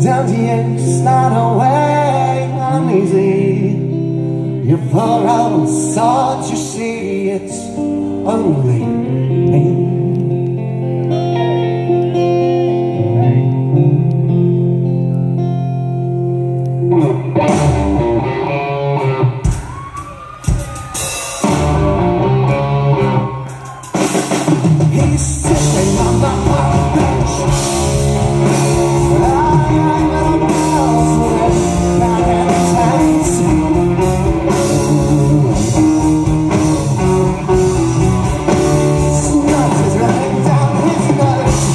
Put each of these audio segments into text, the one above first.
Don't you start away uneasy? You pour out thoughts, you see it's only me. He's sitting on the park bench. I'm in a house with back and tights. Snot is running down his nose.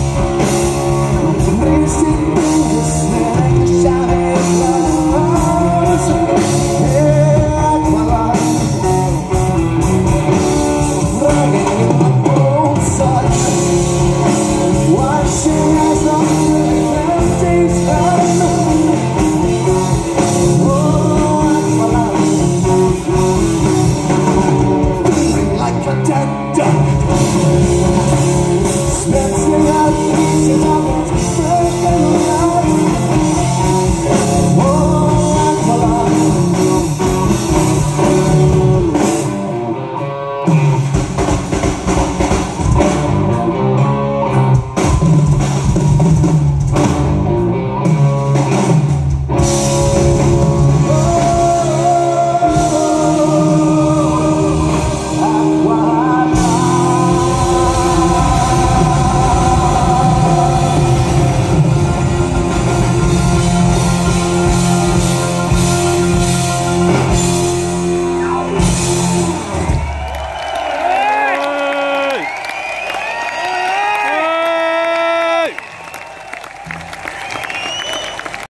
Wasted listening, shouting blows. Aqualung, running in the pool, watching as the